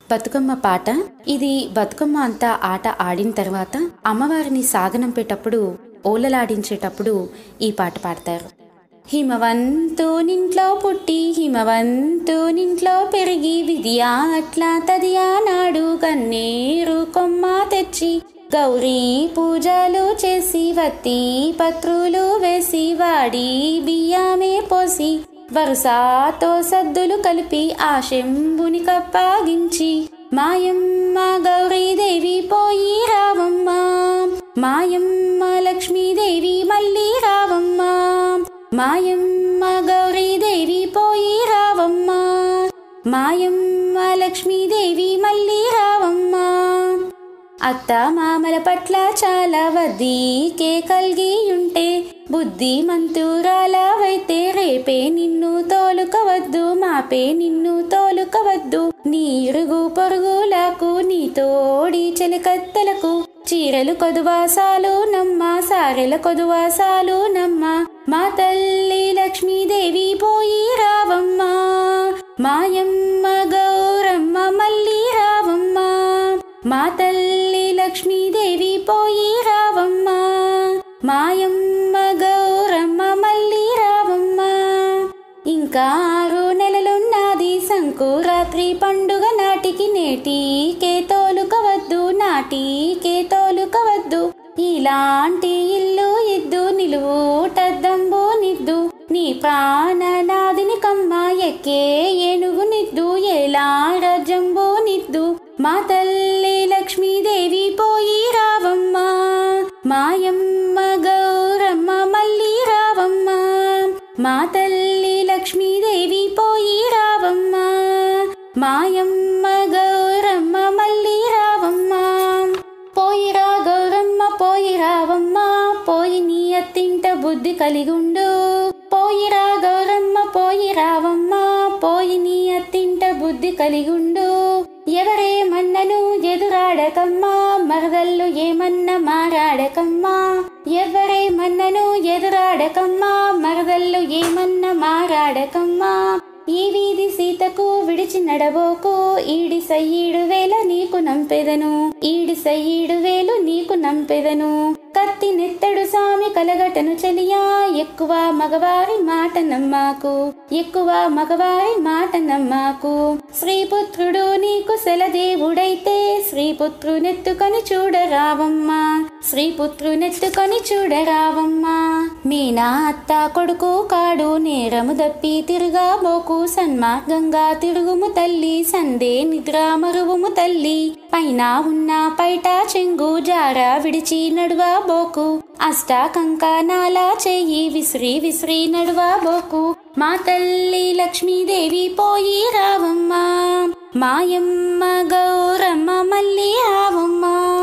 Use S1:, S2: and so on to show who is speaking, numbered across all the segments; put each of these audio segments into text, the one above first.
S1: బతుకమ్మ పాట. ఇది బతుకమ్మ అంతా ఆట ఆడిన తర్వాత అమ్మవారిని సాగనంపేటప్పుడు, ఓలలాడించేటప్పుడు ఈ పాట పాడతారు. హిమవంతునింట్లో పుట్టి హిమవంతునింట్లో పెరిగి విధియా అట్లా తదియా నాడు కన్నేరు కొమ్మ తెచ్చి గౌరీ పూజలు చేసి వత్తి పత్రులు వేసి వాడి బియ్యమే పోసి వరుసతో సద్దులు కలిపి ఆ శంభుని కప్పగించి మాయమ్మ గౌరీదేవి పోయి రావమ్మ, మాయమ్మ లక్ష్మీదేవి మళ్ళీ రావమ్మ, మాయమ్మ గౌరీదేవి పోయి రావమ్మ, మాయమ్మ లక్ష్మీదేవి మళ్ళీ రావమ్మ. అత్త మామల పట్ల చాలా వద్దీకే కలిగియుంటే బుద్ధి మంతురాలవైతే రేపే నిన్ను తోలుకవద్దు, మాపే నిన్ను తోలుకవద్దు. నీ ఇరుగు పొరుగులకు నీ తోడి చెలికత్తెలకు చీరలు కొదువాసాలు నమ్మ, సారెల కొదువాసాలు నమ్మ. మా తల్లి లక్ష్మీదేవి పోయి రావమ్మ, మాయమ్మ గౌరమ్మ మళ్ళీ రావమ్మ, మా తల్లి లక్ష్మీదేవి పోయి రావమ్మ, మాయమ్మ గౌరమ్మ మళ్ళీ రావమ్మ. ఇంకా 6 నెలలున్నది సంకురాత్రి పండుగ నాటికి నేటికే తోలుకవద్దు, నాటికే తోలుకవద్దు. ఇలాంటి ఇల్లు ఇద్దు నిలువుటద్దంబు నిద్దు, నీ ప్రాణనాదిని కమ్మ ఎక్కే ఏనుగు నిద్దు, ఎలా రాజ్యంబు నిద్దు. మా తల్లి లక్ష్మీదేవి పోయి రావమ్మ, మాయమ్మ గౌరమ్మ మళ్ళీ రావమ్మ, మా తల్లి లక్ష్మీదేవి పోయి రావమ్మ, మాయమ్మ గౌరమ్మ మళ్ళీ రావమ్మ. పోయిరా గౌరమ్మ పోయి రావమ్మ, పోయి నీ అత్తింట బుద్ధి కలిగుండు. పోయిరా గౌరమ్మ పోయి రావమ్మ, పోయి నీ అత్తింట బుద్ధి కలిగుండు. ఎవరేమన్నను ఎదురాడకమ్మా, మరదళ్ళు ఏమన్న మారాడకమ్మా. ఎవరేమన్నను ఎదురాడకమ్మా, మరదళ్ళు ఏమన్న మారాడకమ్మా. ఈ వీధి సీతకు విడిచి నడబోకు, ఈడి సయ్యీడు వేల నీకు నంపెదను, ఈడి సయ్యీడు వేలు నీకు నంపెదను. కత్తి నెత్తడు సామి కలగటను చలియా, ఎక్కువ మగవారి మాట నమ్మాకు, ఎక్కువ మగవారి మాట నమ్మాకు. శ్రీపుత్రుడు నీకు సెలదేవుడైతే శ్రీపుత్రునెత్తుకొని చూడరావమ్మా, శ్రీపుత్రునెత్తుకొని చూడరావమ్మా. మీనా అత్త కొడుకు కాడు నేరము దప్పి తిరుగాబోకు, సన్మార్గంగా తిరుగుము తల్లి, సందే నిద్ర మరువుము తల్లి. పైన ఉన్న పైట చెంగు జార విడిచి నడువబోకు, అష్ట కంకణాల చెయ్యి విసిరి విసిరి నడువబోకు. మా తల్లి లక్ష్మీదేవి పోయి రావమ్మ, మాయమ్మ గౌరమ్మ మళ్ళీ రావమ్మ,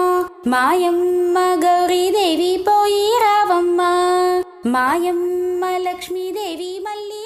S1: మాయమ్మ గౌరీదేవి పోయి రావమ్మ, మాయమ్మ లక్ష్మీదేవి మళ్ళీ